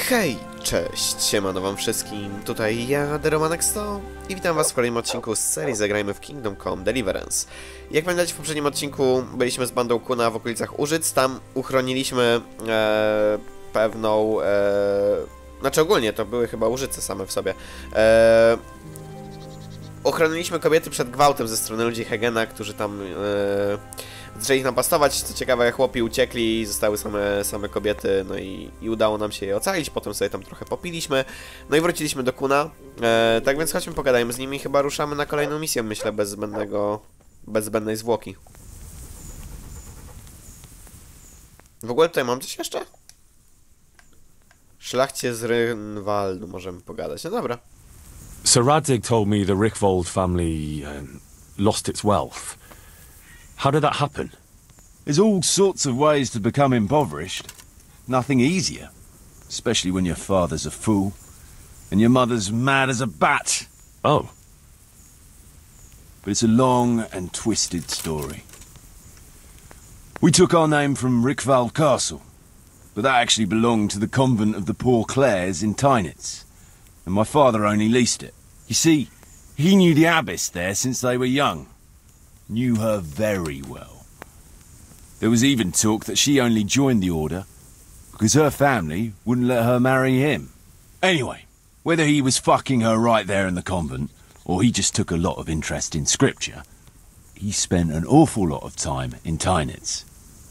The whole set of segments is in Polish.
Hej, cześć, siemano wam wszystkim, tutaj ja, TheRomanX100 i witam was w kolejnym odcinku z serii Zagrajmy w Kingdom Come Deliverance. Jak pamiętacie, w poprzednim odcinku byliśmy z bandą Kuna w okolicach Użyc, tam uchroniliśmy pewną... Znaczy ogólnie to były chyba Użyce same w sobie. Ochroniliśmy kobiety przed gwałtem ze strony ludzi Hegena, którzy tam zaczęli ich napastować. Co ciekawe, chłopi uciekli i zostały same kobiety, no i udało nam się je ocalić. Potem sobie tam trochę popiliśmy, no i wróciliśmy do Kuna. Tak więc chodźmy, pogadajmy z nimi. Chyba ruszamy na kolejną misję, myślę, bez zbędnej zwłoki. W ogóle tutaj mam coś jeszcze? Szlachcie z Rynwaldu możemy pogadać, no dobra. Sir Radzig told me the Rickvold family lost its wealth. How did that happen? There's all sorts of ways to become impoverished. Nothing easier. Especially when your father's a fool and your mother's mad as a bat. Oh. But it's a long and twisted story. We took our name from Rickvald Castle, but that actually belonged to the convent of the Poor Clares in Tynitz, and my father only leased it. You see, he knew the abbess there since they were young. Knew her very well. There was even talk that she only joined the order because her family wouldn't let her marry him. Anyway, whether he was fucking her right there in the convent, or he just took a lot of interest in scripture, he spent an awful lot of time in Tynitz.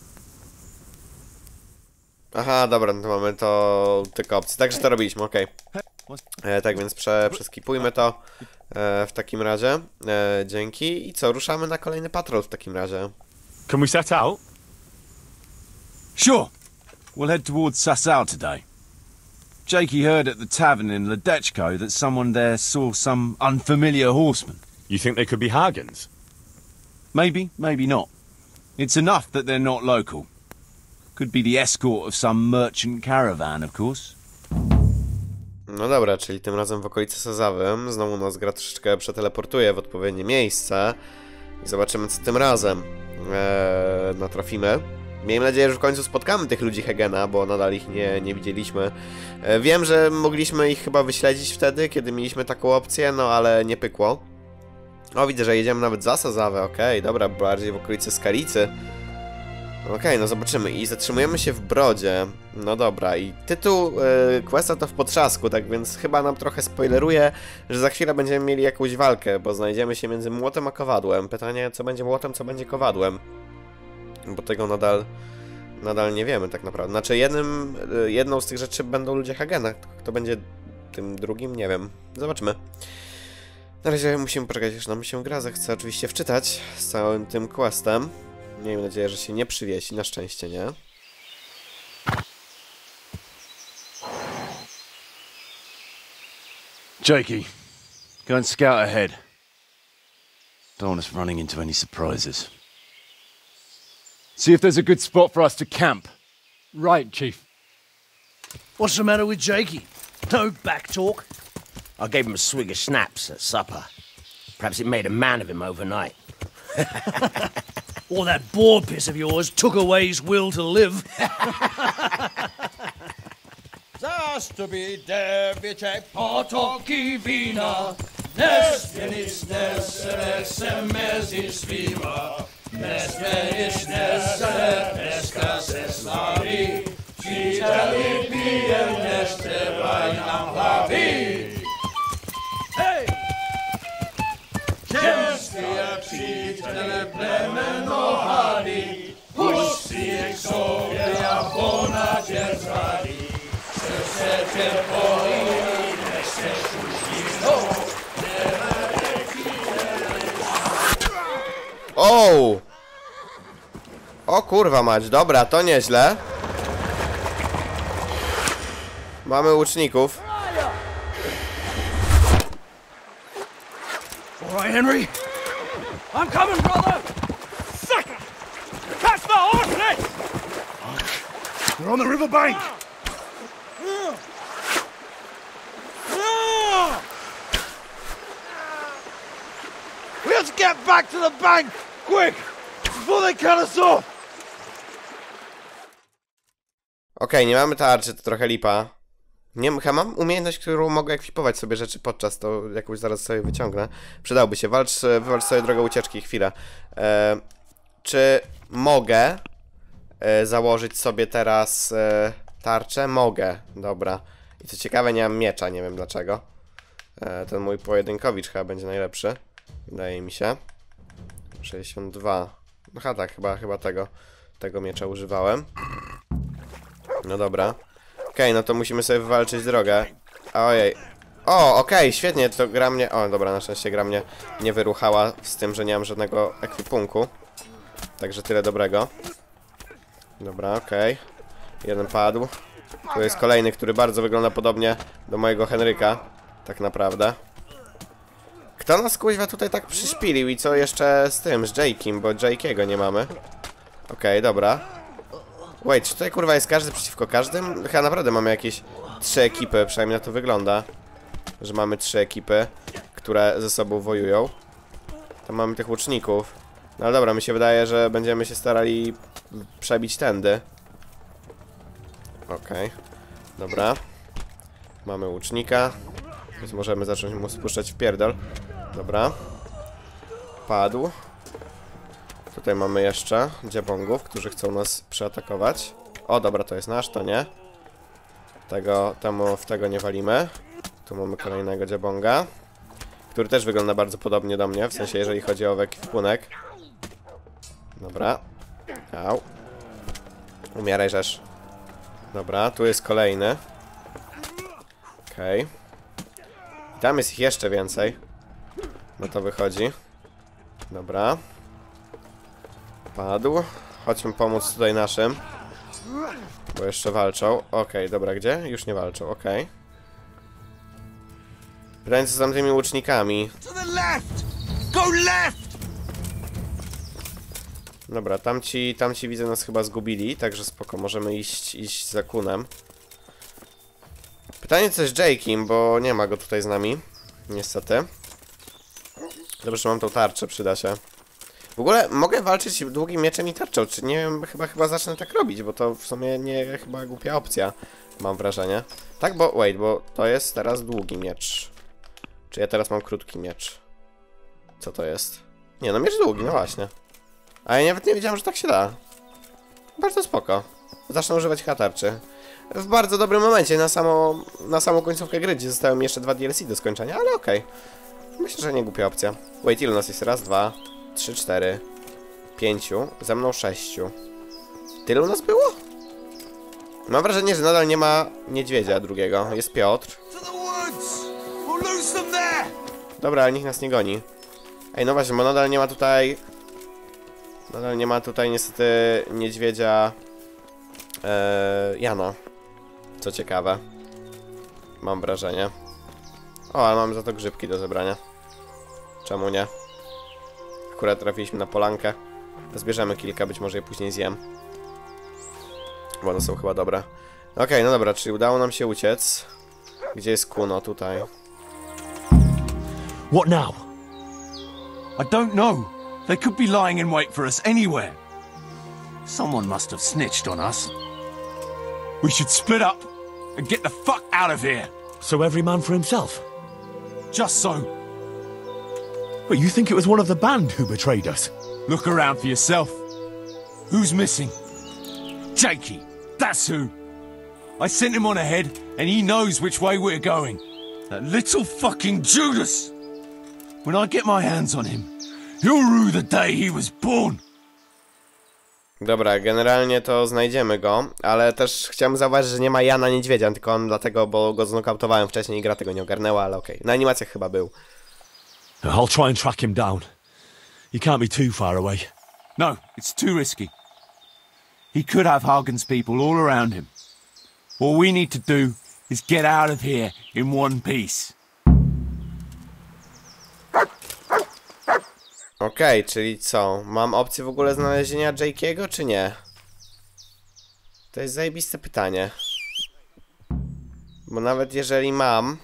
Aha, dobra, no to mamy to tylko opcje. Także to robiliśmy, okej. Tak więc przeskipujmy to w takim razie. Dzięki. I co, ruszamy na kolejny patrol w takim razie. Can we set out? Sure. We'll head towards Sasau today. Jakey heard at the tavern in Ledechko that someone there saw some unfamiliar horseman. You think they could be Hagens? Maybe, maybe not. It's enough that they're not local. Could be the escort of some merchant caravan, of course. No dobra, czyli tym razem w okolicy Sazawym. Znowu nas gra troszeczkę przeteleportuje w odpowiednie miejsce. I zobaczymy, co tym razem natrafimy. Miejmy nadzieję, że w końcu spotkamy tych ludzi Hegena, bo nadal ich nie widzieliśmy. Wiem, że mogliśmy ich chyba wyśledzić wtedy, kiedy mieliśmy taką opcję, no ale nie pykło. O, widzę, że jedziemy nawet za Sazawę, okej, dobra, bardziej w okolicy Skalicy. Okej, no zobaczymy. I zatrzymujemy się w Brodzie. No dobra, i tytuł questa to w potrzasku, tak więc chyba nam trochę spoileruje, że za chwilę będziemy mieli jakąś walkę, bo znajdziemy się między młotem a kowadłem. Pytanie, co będzie młotem, co będzie kowadłem. Bo tego nadal nie wiemy tak naprawdę. Znaczy jedną z tych rzeczy będą ludzie Hagena. Kto będzie tym drugim, nie wiem. Zobaczymy. Na razie musimy poczekać, aż nam się gra zechce oczywiście wczytać z całym tym questem. Miejmy nadzieję, że się nie przywiesi, na szczęście nie. Jakey, go and scout ahead. Don't want us running into any surprises. See if there's a good spot for us to camp. Right, Chief. What's the matter with Jakey? No back talk? I gave him a swig of schnapps at supper. Perhaps it made a man of him overnight. Or that boar piss of yours took away his will to live. Zastupi dewieczek potoki wina, Neswienic nesemezis viva, Neswienic neska se slavi, Citali pijem nestebaj nam hlavi. Hej! Ciężkie jak przítele plemeno hali, Puści jak sobie, a ponad cię zrali. Serce cię boi, nie chcesz uścisnął, nie O! O kurwa mać, dobra, to nieźle. Mamy łuczników. All right, Henry. I'm coming, brother. Sucker! Catch my horse, Nick! We're on the river bank. We have to get back to the bank, quick, before they cut us off. Okej, nie mamy tarczy, to trochę lipa. Nie chyba mam umiejętność, którą mogę ekwipować sobie rzeczy podczas, to jakąś zaraz sobie wyciągnę. Przydałby się. Wywalcz sobie drogę ucieczki, chwilę. Czy mogę założyć sobie teraz tarczę? Mogę, dobra. I co ciekawe, nie mam miecza, nie wiem dlaczego. Ten mój pojedynkowicz chyba będzie najlepszy. Wydaje mi się. 62. Aha, tak, chyba tego miecza używałem. No dobra. Okej, no to musimy sobie wywalczyć drogę. Ojej. O, okej, świetnie, to gra mnie... O, dobra, na szczęście gra mnie nie wyruchała z tym, że nie mam żadnego ekwipunku. Także tyle dobrego. Dobra, okej. Jeden padł. Tu jest kolejny, który bardzo wygląda podobnie do mojego Henryka. Tak naprawdę. Kto nas kuźwa tutaj tak przyszpilił i co jeszcze z tym, z Jake'iem, bo Jake'ego nie mamy. Okej, dobra. Wait, czy tutaj kurwa jest każdy przeciwko każdym? Chyba naprawdę mamy jakieś 3 ekipy, przynajmniej na to wygląda. Że mamy 3 ekipy, które ze sobą wojują. Tam mamy tych łuczników. No ale dobra, mi się wydaje, że będziemy się starali przebić tędy. Okej, dobra. Mamy łucznika. Więc możemy zacząć mu spuszczać w pierdol. Dobra. Padł. Tutaj mamy jeszcze dziabongów, którzy chcą nas przeatakować. O, dobra, to jest nasz, to nie. W tego nie walimy. Tu mamy kolejnego dziabonga, który też wygląda bardzo podobnie do mnie, w sensie jeżeli chodzi o ekwipunek. Dobra. Au. Umieraj, rzesz. Dobra, tu jest kolejny. Okej. Tam jest ich jeszcze więcej. No to wychodzi. Dobra. Padł. Chodźmy pomóc tutaj naszym. Bo jeszcze walczą. Okej, dobra, gdzie? Już nie walczą, okej. Pytanie co z tamtymi łucznikami. Dobra, tamci widzę nas chyba zgubili, także spoko, możemy iść za kunem. Pytanie co z Jake'iem, bo nie ma go tutaj z nami. Niestety. Dobrze, że mam tą tarczę, przyda się. W ogóle mogę walczyć długim mieczem i tarczą, czy nie wiem, chyba zacznę tak robić, bo to w sumie nie chyba głupia opcja, mam wrażenie. Tak, bo to jest teraz długi miecz. Czy ja teraz mam krótki miecz? Co to jest? Nie, no miecz długi, no właśnie. A ja nawet nie wiedziałem, że tak się da. Bardzo spoko. Zacznę używać tarczy. W bardzo dobrym momencie, na samą końcówkę gry, gdzie zostały mi jeszcze 2 DLC do skończenia, ale okej. Myślę, że nie głupia opcja. Wait, ile nas jest? Raz, 2, 3, 4, 5, ze mną 6. Tylu nas było? Mam wrażenie, że nadal nie ma niedźwiedzia drugiego. Jest Piotr. Dobra, ale nikt nas nie goni. Ej, no właśnie, bo nadal nie ma tutaj... Nadal nie ma tutaj niestety niedźwiedzia... Jana. Co ciekawe. Mam wrażenie. O, ale mamy za to grzybki do zebrania. Czemu nie? Akurat trafiliśmy na polankę. Zbierzemy kilka, być może je później zjem. Bo one są chyba dobre. Okej, no dobra, czyli udało nam się uciec. Gdzie jest Kuno? Tutaj. What now? I don't know. They could be lying in wait for us anywhere. Someone must have snitched on us. We should split up and get the fuck out of here. So every man for himself? Just so. But you think it was one of the band who betrayed us? Look around for yourself. Who's missing? Jakey. That's who. I sent him on ahead, and he knows which way we're going. That little fucking Judas. When I get my hands on him, he'll rue the day he was born. Dobra, generalnie to znajdziemy go, ale też chciałem zauważyć, że nie ma Jana Niedźwiedzia, tylko on dlatego, bo go znokautowałem wcześniej i gra tego nie ogarnęła, ale okej. Na animacjach chyba był. I'll try and track him down. He can't be too far away. No, it's too risky. He could have Hagen's people all around him. All we need to do is get out of here in one piece. Okej, czyli co? Mam opcję w ogóle znalezienia Jake'ego, czy nie? To jest zajebiste pytanie. Bo nawet jeżeli mam...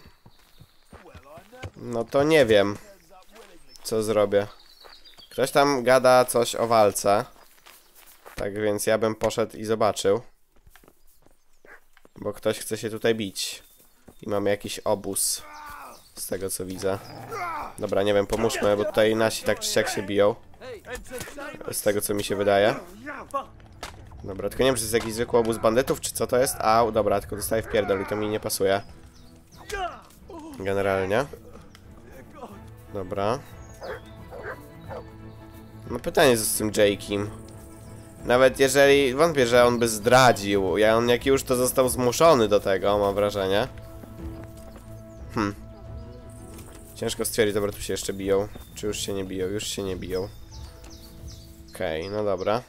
No to nie wiem, co zrobię. Ktoś tam gada coś o walce. Tak więc ja bym poszedł i zobaczył. Bo ktoś chce się tutaj bić. I mamy jakiś obóz. Z tego co widzę. Dobra, nie wiem, pomóżmy, bo tutaj nasi tak czy siak się biją. Z tego co mi się wydaje. Dobra, tylko nie wiem, czy to jest jakiś zwykły obóz bandytów, czy co to jest? Au, dobra, tylko dostaję wpierdol i to mi nie pasuje. Generalnie. Dobra. Mam pytanie z tym Jake'im. Nawet jeżeli... Wątpię, że on by zdradził. On jak już to został zmuszony do tego, mam wrażenie. Ciężko stwierdzić. Dobra, tu się jeszcze biją. Czy już się nie biją? Już się nie biją. Okej, no dobra.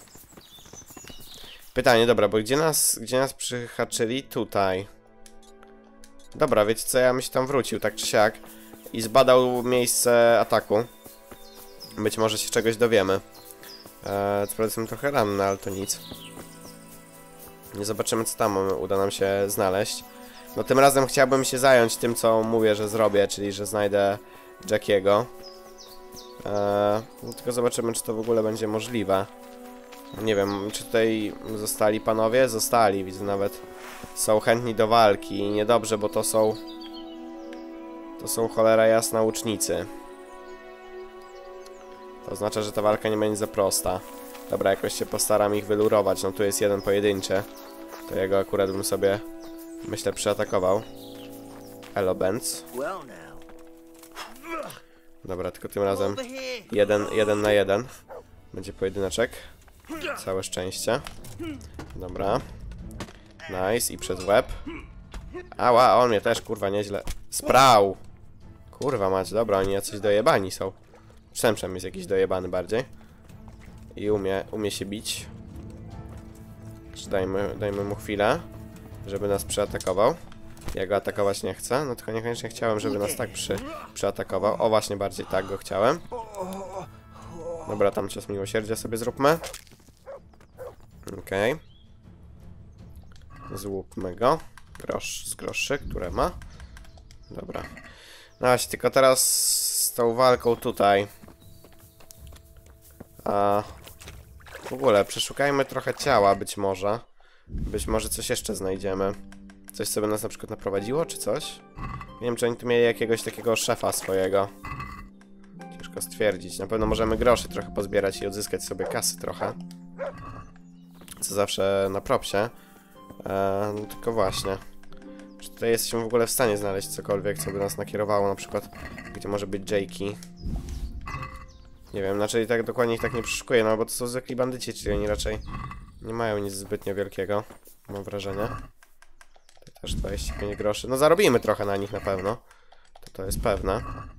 Pytanie, dobra, bo gdzie nas przyhaczyli? Tutaj. Dobra, wiecie co, ja bym się tam wrócił, tak czy siak. I zbadał miejsce ataku. Być może się czegoś dowiemy. Co prawda jestem trochę ranny, ale to nic. Nie zobaczymy, co tam uda nam się znaleźć. No tym razem chciałbym się zająć tym, co mówię, że zrobię, czyli że znajdę Jackiego. No tylko zobaczymy, czy to w ogóle będzie możliwe. Nie wiem, czy tutaj zostali panowie? Zostali, widzę nawet. Są chętni do walki. Niedobrze, bo to są... To są cholera jasna łucznicy. To oznacza, że ta walka nie będzie za prosta. Dobra, jakoś się postaram ich wylurować. No tu jest jeden pojedynczy. To jego akurat bym sobie, myślę, przyatakował. Elo Benz. Dobra, tylko tym razem jeden na jeden. Będzie pojedyneczek. Całe szczęście. Dobra. Nice. I przez łeb. Ała, on mnie też, kurwa, nieźle sprał. Kurwa mać, dobra, oni jacyś dojebani są. Przemszem jest jakiś dojebany bardziej. I umie się bić. Dajmy mu chwilę, żeby nas przyatakował. Ja go atakować nie chcę, no tylko niekoniecznie chciałem, żeby nas tak przyatakował. O, właśnie bardziej tak go chciałem. Dobra, tam cios miłosierdzia sobie zróbmy. Okej. Złupmy go. Grosz z groszy, które ma. Dobra. No właśnie, tylko teraz z tą walką tutaj. W ogóle przeszukajmy trochę ciała, być może. Być może coś jeszcze znajdziemy. Coś sobie nas na przykład naprowadziło, czy coś? Nie wiem, czy oni tu mieli jakiegoś takiego szefa swojego. Ciężko stwierdzić. Na pewno możemy groszy trochę pozbierać i odzyskać sobie kasy trochę. Co zawsze na propsie. No tylko właśnie. Czy tutaj jesteśmy w ogóle w stanie znaleźć cokolwiek, co by nas nakierowało, na przykład gdzie może być Jakey. Nie wiem, znaczy tak dokładnie ich tak nie przeszukuję, no bo to są zwykli bandyci, czyli oni raczej nie mają nic zbytnio wielkiego, mam wrażenie. Tutaj też 25 groszy. No zarobimy trochę na nich na pewno. To jest pewne.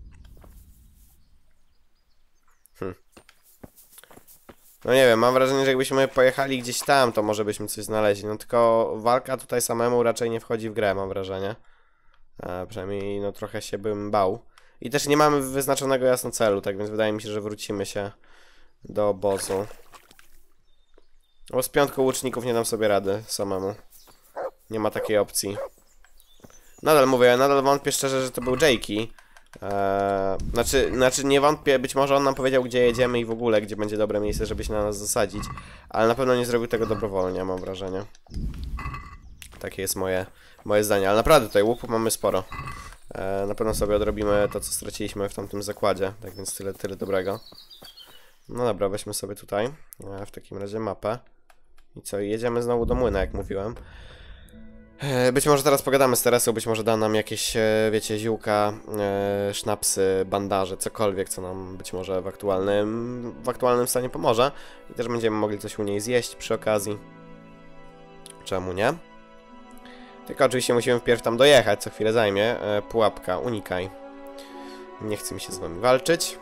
No nie wiem, mam wrażenie, że jakbyśmy pojechali gdzieś tam, to może byśmy coś znaleźli. No tylko walka tutaj samemu raczej nie wchodzi w grę, mam wrażenie. Przynajmniej no trochę się bym bał. I też nie mamy wyznaczonego jasno celu, tak więc wydaje mi się, że wrócimy się do obozu. Bo z piątką łuczników nie dam sobie rady samemu. Nie ma takiej opcji. Nadal mówię, nadal wątpię szczerze, że to był Jakey. Znaczy nie wątpię, być może on nam powiedział, gdzie jedziemy i w ogóle, gdzie będzie dobre miejsce, żeby się na nas zasadzić. Ale na pewno nie zrobił tego dobrowolnie, mam wrażenie. Takie jest moje zdanie. Ale naprawdę tutaj łupów mamy sporo. Na pewno sobie odrobimy to, co straciliśmy w tamtym zakładzie. Tak więc tyle dobrego. No dobra, weźmy sobie tutaj w takim razie mapę. I co? I jedziemy znowu do młyna, jak mówiłem. Być może teraz pogadamy z Teresą, być może da nam jakieś, wiecie, ziółka, sznapsy, bandaże, cokolwiek, co nam być może w aktualnym stanie pomoże. I też będziemy mogli coś u niej zjeść przy okazji. Czemu nie? Tylko oczywiście musimy wpierw tam dojechać, co chwilę zajmie. Pułapka, unikaj. Nie chce mi się z wami walczyć.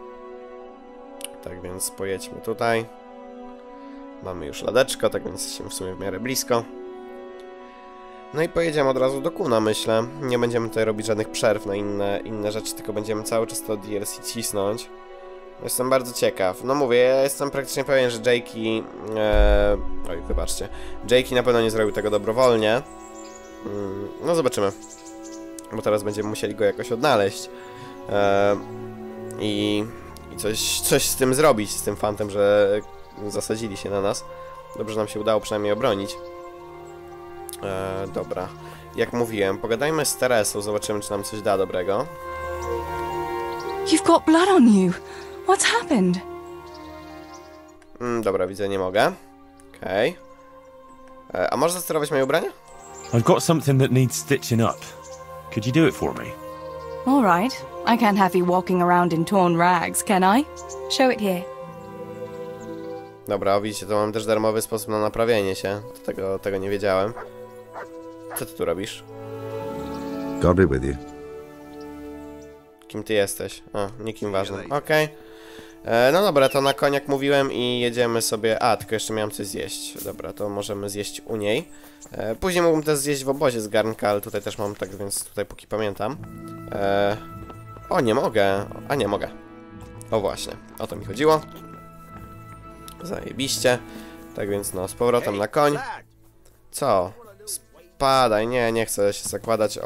Tak więc pojedźmy tutaj. Mamy już ladeczko, tak więc jesteśmy w sumie w miarę blisko. No i pojedziemy od razu do Kuna, myślę. Nie będziemy tutaj robić żadnych przerw na inne rzeczy, tylko będziemy cały czas to DLC cisnąć. Jestem bardzo ciekaw. No mówię, ja jestem praktycznie pewien, że Jakey... Oj, wybaczcie. Jakey na pewno nie zrobił tego dobrowolnie. No zobaczymy. Bo teraz będziemy musieli go jakoś odnaleźć. I coś z tym zrobić, z tym fantem, że zasadzili się na nas. Dobrze nam się udało przynajmniej obronić. Dobra. Jak mówiłem, pogadajmy z Teresą, zobaczymy, czy nam coś da dobrego. You've got blood on you. What's happened? Dobra, widzę, nie mogę. Okej. A możesz zasterować moje ubrania? I've got something that needs stitching up. Could you do it for me? All right. I can't have you walking around in torn rags, can I? Show it here. Dobra, widzicie, to mam też darmowy sposób na naprawienie się. Tego nie wiedziałem. Co ty tu robisz? God be with you. Kim ty jesteś? A, nikim ważnym. Okej. No dobra, to na koniak mówiłem i jedziemy sobie... A, tylko jeszcze miałem coś zjeść. Dobra, to możemy zjeść u niej. Później mógłbym też zjeść w obozie z garnka, ale tutaj też mam, tak więc tutaj póki pamiętam. O, nie mogę. A nie, mogę. O właśnie, o to mi chodziło. Zajebiście. Tak więc no, z powrotem na koń. Co? Spadaj, nie chcę się zakładać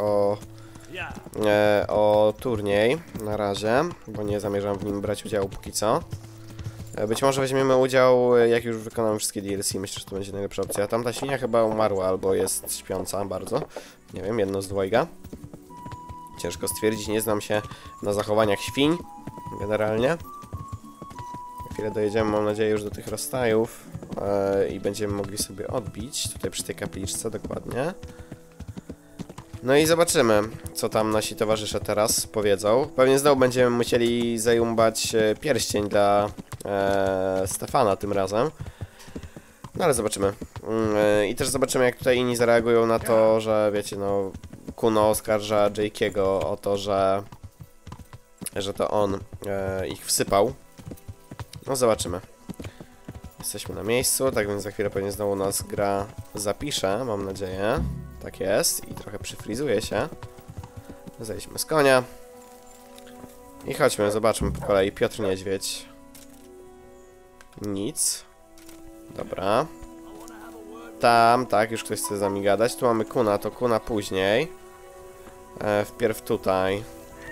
o turniej na razie, bo nie zamierzam w nim brać udziału póki co. Być może weźmiemy udział, jak już wykonamy wszystkie DLC, myślę, że to będzie najlepsza opcja. Tamta świnia chyba umarła, albo jest śpiąca bardzo. Nie wiem, jedno z dwojga. Ciężko stwierdzić, nie znam się na zachowaniach świń, generalnie. Na chwilę dojedziemy, mam nadzieję, już do tych rozstajów i będziemy mogli sobie odbić, tutaj przy tej kapliczce dokładnie. No i zobaczymy, co tam nasi towarzysze teraz powiedzą. Pewnie znowu będziemy musieli zajumbać pierścień dla Stefana tym razem. No ale zobaczymy. I też zobaczymy, jak tutaj inni zareagują na to, że wiecie, no Kuno oskarża Jake'ego o to, że to on ich wsypał. No zobaczymy. Jesteśmy na miejscu, tak więc za chwilę pewnie znowu nas gra zapisze, mam nadzieję. Tak jest i trochę przyfrizuje się. Zejdźmy z konia. I chodźmy, zobaczmy po kolei. Piotr Niedźwiedź. Nic. Dobra. Tam, tak, już ktoś chce z nami gadać. Tu mamy Kuna, to Kuna później. Wpierw tutaj.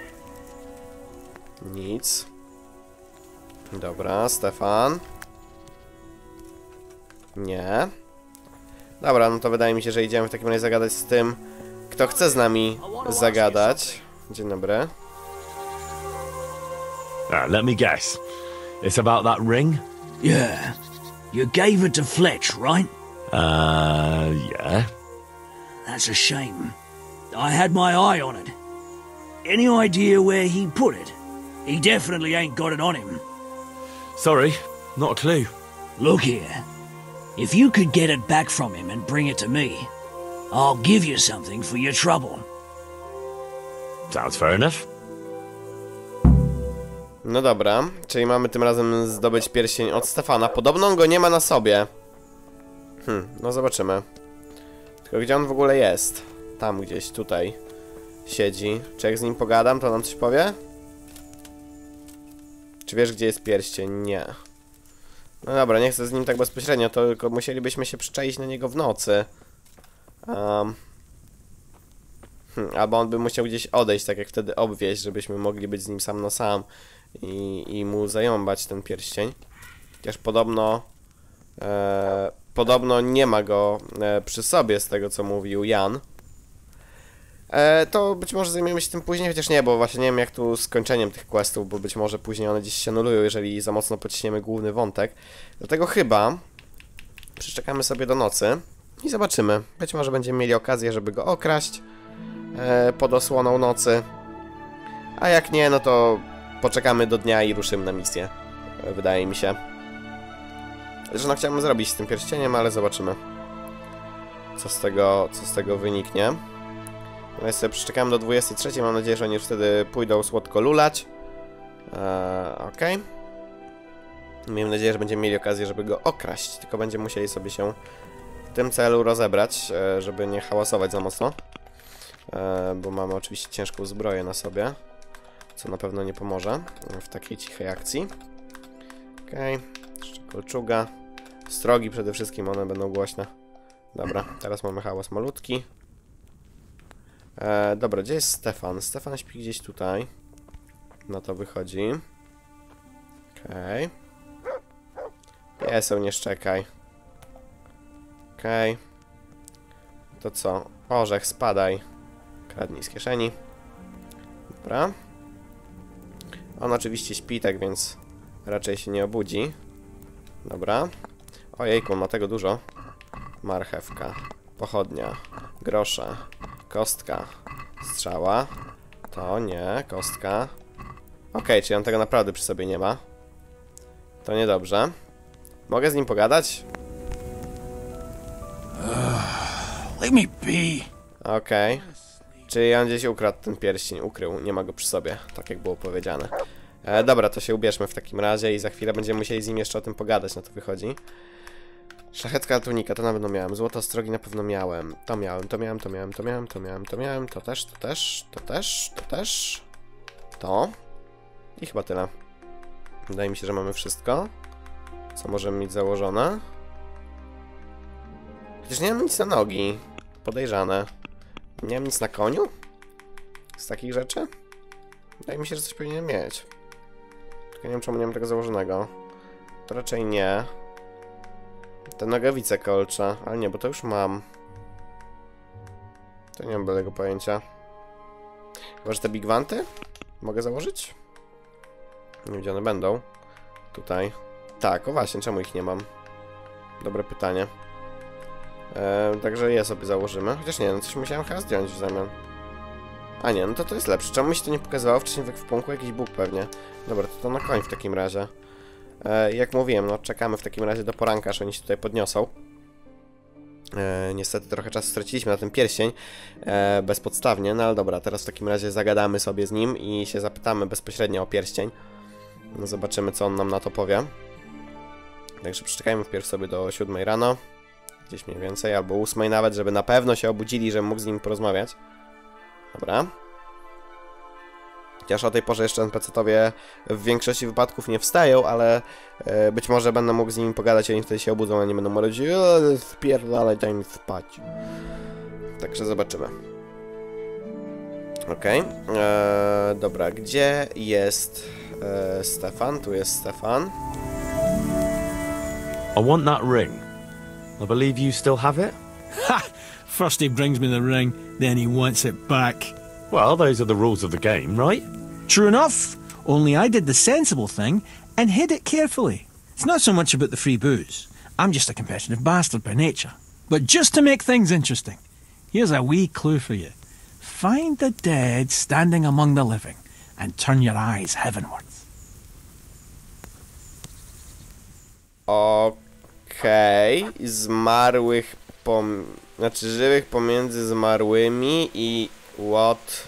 Nic. Dobra, Stefan. Nie. Dobra, no to wydaje mi się, że idziemy w takim razie zagadać z tym, kto chce z nami zagadać. Dzień dobry. Let me guess. It's about that ring? Yeah. You gave it to Fletch, right? Yeah. That's a shame. I had my eye on it. Any idea where he put it? He definitely ain't got it on him. Sorry, not a clue. Look here. If you could get it back from him and bring it to me, I'll give you something for your trouble. Sounds fair enough. No dobra, czyli mamy tym razem zdobyć pierścień od Stefana. Podobno on go nie ma na sobie. No zobaczymy. Tylko gdzie on w ogóle jest? Tam gdzieś, tutaj siedzi. Czy jak z nim pogadam, to nam coś powie? Czy wiesz, gdzie jest pierścień? Nie. No dobra, nie chcę z nim tak bezpośrednio, to tylko musielibyśmy się przyczaić na niego w nocy. Albo on by musiał gdzieś odejść, tak jak wtedy obwieść, żebyśmy mogli być z nim sam na sam i mu zająbać ten pierścień. Chociaż podobno nie ma go przy sobie, z tego co mówił Jan. To być może zajmiemy się tym później, chociaż nie, bo właśnie nie wiem jak tu z kończeniem tych questów, bo być może później one gdzieś się anulują, jeżeli za mocno podciśniemy główny wątek. Dlatego chyba przeczekamy sobie do nocy i zobaczymy. Być może będziemy mieli okazję, żeby go okraść pod osłoną nocy. A jak nie, no to poczekamy do dnia i ruszymy na misję. Wydaje mi się. Zresztą no, chciałbym zrobić z tym pierścieniem, ale zobaczymy, co z tego wyniknie. No ja sobie przeczekałem do 23, mam nadzieję, że oni już wtedy pójdą słodko lulać. Okej. Miejmy nadzieję, że będziemy mieli okazję, żeby go okraść. Tylko będziemy musieli sobie się w tym celu rozebrać, żeby nie hałasować za mocno. Bo mamy oczywiście ciężką zbroję na sobie, co na pewno nie pomoże w takiej cichej akcji. Okej. Jeszcze kolczuga. Strogi przede wszystkim, one będą głośne. Dobra, teraz mamy hałas malutki. Dobra, gdzie jest Stefan? Stefan śpi gdzieś tutaj. No to wychodzi. Okej. Pieseł, nie szczekaj. Okej. To co? Orzech, spadaj. Kradnij z kieszeni. Dobra. On oczywiście śpi, tak więc raczej się nie obudzi. Dobra. Ojejku, ma tego dużo. Marchewka, pochodnia, grosze, kostka, strzała. To nie, kostka. Okej, czyli on tego naprawdę przy sobie nie ma. To niedobrze. Mogę z nim pogadać? Let me be. Okej. Czyli on gdzieś ukradł ten pierścień, ukrył, nie ma go przy sobie, tak jak było powiedziane. Dobra, to się ubierzmy w takim razie i za chwilę będziemy musieli z nim jeszcze o tym pogadać, na to wychodzi. Szlachetna tunika, to na pewno miałem. Złote ostrogi na pewno miałem. To miałem. To też. To. I chyba tyle. Wydaje mi się, że mamy wszystko, co możemy mieć założone. Przecież nie mam nic na nogi. Podejrzane. Nie mam nic na koniu? Z takich rzeczy? Wydaje mi się, że coś powinienem mieć. Tylko nie wiem, czemu nie mam tego założonego. To raczej nie. Te nogawice kolcze, ale nie, bo to już mam. To nie mam bladego pojęcia. Chyba, że te bigwanty mogę założyć? Nie wiem, gdzie one będą. Tutaj. Tak, o właśnie, czemu ich nie mam? Dobre pytanie. Także je sobie założymy. Chociaż nie, no coś musiałem chyba zdjąć w zamian. A nie, no to jest lepsze. Czemu mi się to nie pokazywało wcześniej w ekwipunku? Jakiś bóg pewnie. Dobra, to na koń w takim razie. Jak mówiłem, no czekamy w takim razie do poranka, aż oni się tutaj podniosą. Niestety trochę czasu straciliśmy na ten pierścień bezpodstawnie, no ale dobra, teraz w takim razie zagadamy sobie z nim i się zapytamy bezpośrednio o pierścień. No, zobaczymy, co on nam na to powie. Także przeczekajmy wpierw sobie do 7 rano. Gdzieś mniej więcej, albo 8 nawet, żeby na pewno się obudzili, żebym mógł z nim porozmawiać. Dobra. Chociaż o tej porze jeszcze NPC-towie w większości wypadków nie wstają, ale być może będę mógł z nimi pogadać, a oni wtedy się obudzą, a nie będą mówić, spierdalaj, daj mi spać. Także zobaczymy. Okej. Dobra, gdzie jest Stefan? Tu jest Stefan. I want that ring. I believe you still have it? Ha! First he brings me the ring, then he wants it back. Well, those are the rules of the game, right? True enough. Only I did the sensible thing and hid it carefully. It's not so much about the free booze. I'm just a competitive bastard by nature. But just to make things interesting, here's a wee clue for you. Find the dead standing among the living and turn your eyes heavenwards. Okej. Zmarłych znaczy żywych pomiędzy zmarłymi i what?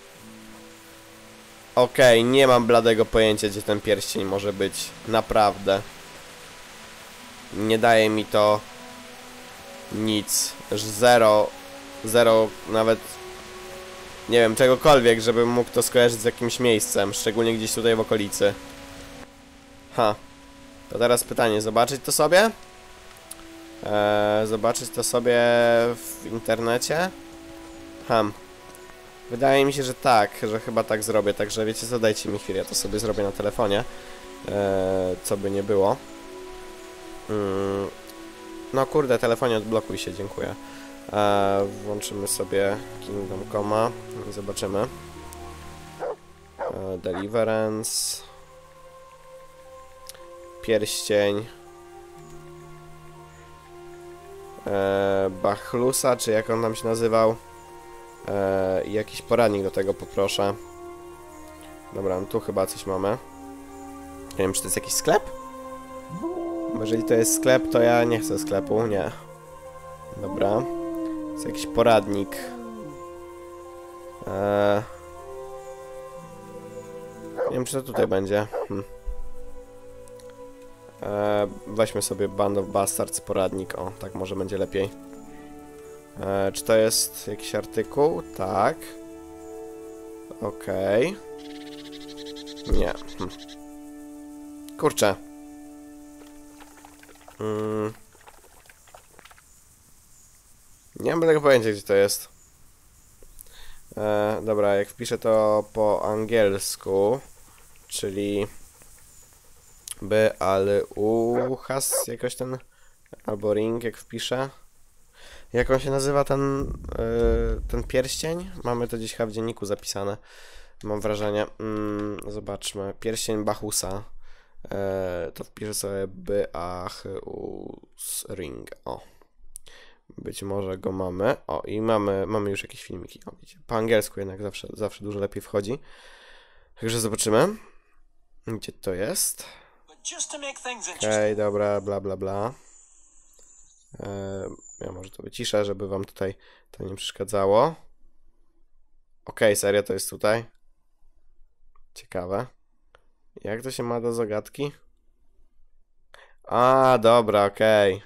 Okej, nie mam bladego pojęcia, gdzie ten pierścień może być. Naprawdę. Nie daje mi to nic. Zero nawet nie wiem, czegokolwiek, żebym mógł to skojarzyć z jakimś miejscem, szczególnie gdzieś tutaj w okolicy. To teraz pytanie, zobaczyć to sobie? Zobaczyć to sobie w internecie? Wydaje mi się, że tak, że chyba tak zrobię, także wiecie co, dajcie mi chwilę, ja to sobie zrobię na telefonie, co by nie było. No kurde, telefonie odblokuj się, dziękuję. Włączymy sobie Kingdom Coma i zobaczymy. Deliverance. Pierścień. Bachlusa, czy jak on tam się nazywał. I jakiś poradnik do tego poproszę. Dobra, no tu chyba coś mamy. Nie wiem, czy to jest jakiś sklep? Bo jeżeli to jest sklep, to ja nie chcę sklepu, nie. Dobra. To jest jakiś poradnik. Nie wiem, czy to tutaj będzie. Weźmy sobie Band of Bastards poradnik. O, tak może będzie lepiej. Czy to jest jakiś artykuł? Tak. Okej. Nie. Kurczę. Nie mam tego pojęcia, gdzie to jest. Dobra, jak wpiszę to po angielsku, czyli by, ale has jakoś ten, albo ring, jak wpiszę. Jak on się nazywa ten pierścień? Mamy to gdzieś chyba w dzienniku zapisane. Mam wrażenie. Zobaczmy. Pierścień Bachusa. To wpiszę sobie Bachus Ring. O. Być może go mamy. O, i mamy już jakieś filmiki. O, widzicie. Po angielsku jednak zawsze dużo lepiej wchodzi. Także zobaczymy. Gdzie to jest? Okej, dobra, bla bla bla. Ja może to wyciszę, żeby wam tutaj to nie przeszkadzało. Okej, serio, to jest tutaj. Ciekawe. Jak to się ma do zagadki? A, dobra, okej.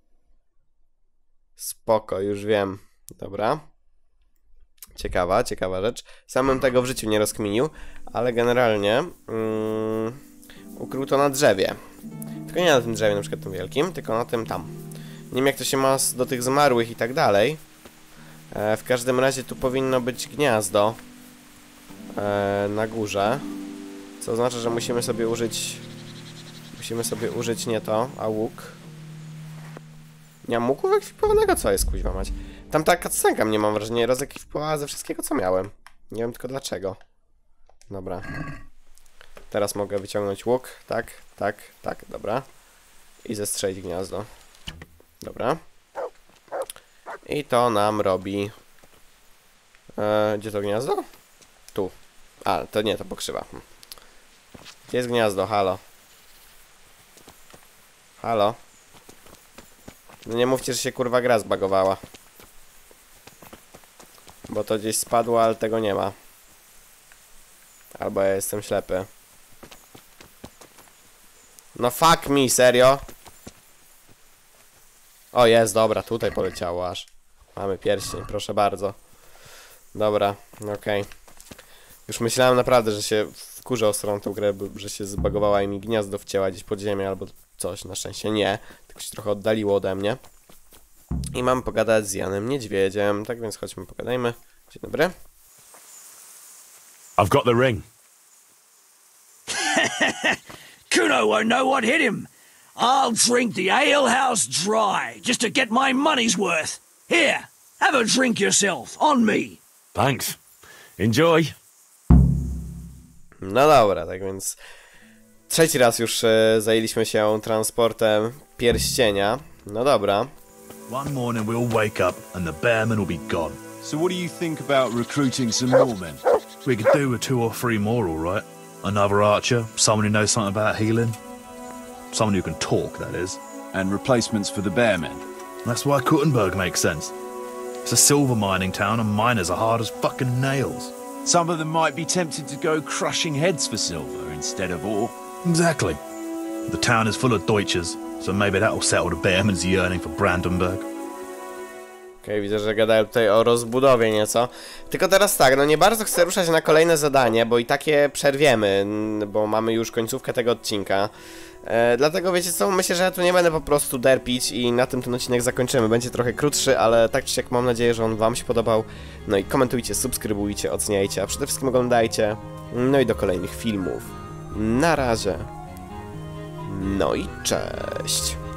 Spoko, już wiem. Dobra. Ciekawa rzecz. Sam bym tego w życiu nie rozkminił, ale generalnie ukrył to na drzewie. Tylko nie na tym drzewie, na przykład tym wielkim, tylko na tym tam. Nie wiem, jak to się ma do tych zmarłych i tak dalej. W każdym razie tu powinno być gniazdo na górze. Co oznacza, że musimy sobie użyć nie to, a łuk. Nie mam łuku wyekwipowanego? Co jest, kuźwa mać? Tam ta cutscenka mnie, mam wrażenie, rozekwipowała ze wszystkiego, co miałem. Nie wiem tylko dlaczego. Dobra. Teraz mogę wyciągnąć łuk. Tak, dobra. I zestrzelić gniazdo. Dobra. I to nam robi... gdzie to gniazdo? Tu. A, to nie, to pokrzywa. Gdzie jest gniazdo? Halo. Halo. No nie mówcie, że się kurwa gra zbagowała. Bo to gdzieś spadło, ale tego nie ma. Albo ja jestem ślepy. No fuck me, serio? O, jest, dobra, tutaj poleciało aż. Mamy pierścień, proszę bardzo. Dobra, okej. Już myślałem naprawdę, że się wkurzę o stronę tą grę, że się zbagowała i mi gniazdo wcięła gdzieś pod ziemię albo coś. Na szczęście nie, tylko się trochę oddaliło ode mnie. I mam pogadać z Janem Niedźwiedziem, tak więc chodźmy, pogadajmy. Dzień dobry. I've got the ring. Kuno won't know what hit him. I'll drink the alehouse dry just to get my money's worth. Here, have a drink yourself, on me. Thanks. Enjoy. No dobra, tak więc trzeci raz już zajęliśmy się transportem pierścienia. No dobra. One morning we'll wake up and the bearmen will be gone. So what do you think about recruiting some more men? We could do with 2 or 3 more, all right. Another archer, someone who knows something about healing. Someone who can talk, that is. And replacements for the bearmen. That's why Kuttenberg makes sense. It's a silver mining town and miners are hard as fucking nails. Some of them might be tempted to go crushing heads for silver instead of ore. Exactly. The town is full of Deutsches, so maybe that'll settle the bearman's yearning for Brandenburg. Okej, widzę, że gadają tutaj o rozbudowie nieco. Tylko teraz tak, no nie bardzo chcę ruszać na kolejne zadanie, bo i takie przerwiemy, bo mamy już końcówkę tego odcinka. Dlatego wiecie co, myślę, że ja tu nie będę po prostu derpić i na tym ten odcinek zakończymy. Będzie trochę krótszy, ale tak czy siak mam nadzieję, że on wam się podobał. No i komentujcie, subskrybujcie, oceniajcie, a przede wszystkim oglądajcie. No i do kolejnych filmów. Na razie. No i cześć.